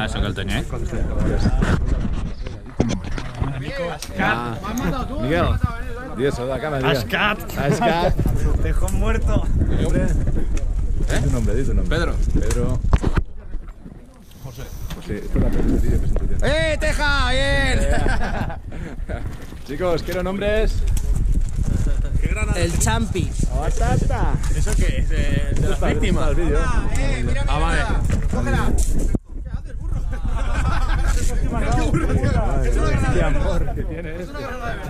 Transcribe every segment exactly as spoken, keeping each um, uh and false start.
sóc el Toñé. Ah. Miguel, di eso, de la cámara. Ascat. Ascat. Dejó muerto. ¿Nombre? ¿Eh? Di tu nombre, di tu nombre. Pedro. Pedro. José. José, esto es la presentación. ¡Eh, Teja! ¡Bien! Chicos, quiero nombres. El Champi. ¡Batata! ¿Eso qué es? ¿De, de las víctimas? Ah, vale. ¡Qué amor que tiene este!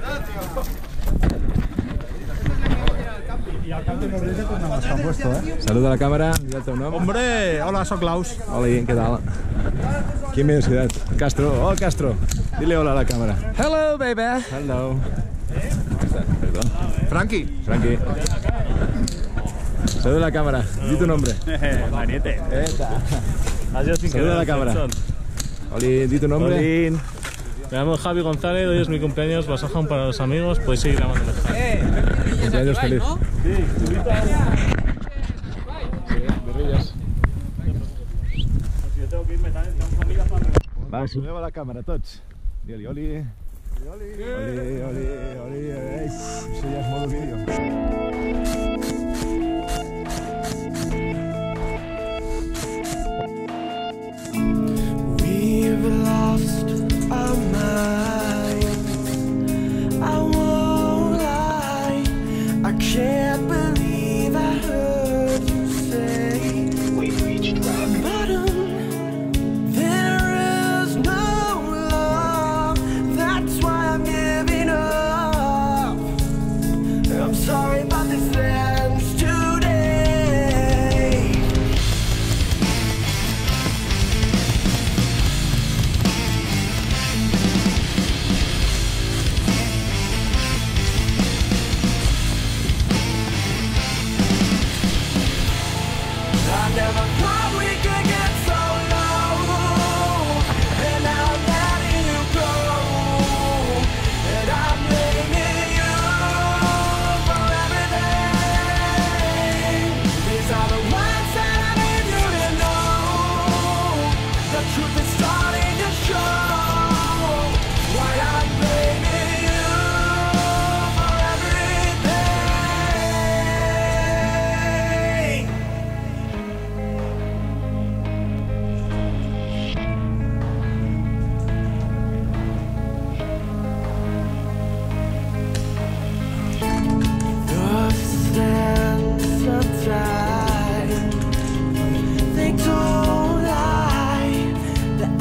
Saluda a la cámara, di el teu nom. Hombre, hola, soy Klaus. Hola, ¿qué tal? ¿Quién me ciudad? Castro. Oh, Castro. Dile hola a la cámara. Hello, baby. Hello. Perdón. Frankie. Frankie. Saluda a la cámara. Di tu nombre. Mariette. Adiós, sin Saluda a la cámara. Oli, di tu nombre. Olín. Me llamo Javi González, hoy es mi cumpleaños, Basajón para los amigos, pues seguir grabando el Cumpleaños feliz. Sí, Guerrillas. yo tengo que irme también, tengo familia para... Va, saludeu a la cámara, tots. Di-li, oli. Oli, oli, oli, oli. Ei, això ja és molt vídeo. We've lost our mind. I won't lie, I can't believe I heard you say we've reached rock bottom. There is no love, that's why I'm giving up. I'm sorry about this ends today. I never thought we could get so low, and now I'm letting you go, and I'm blaming you for everything. These are the words that I need you to know. The truth is starting to show. Why I'm blaming you for everything. The sands of time, they don't lie. The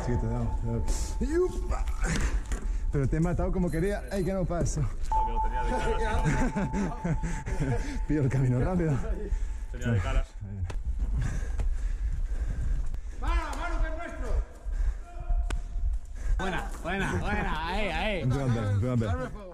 Sí, te he dado. Te he dado. Pero te he matado como quería. ¡Ay, que no paso! Porque lo tenía de caras. Pillo el camino rápido. Tenía de caras. Buena, buena, buena. Ahí, ahí. Empújate, empújate.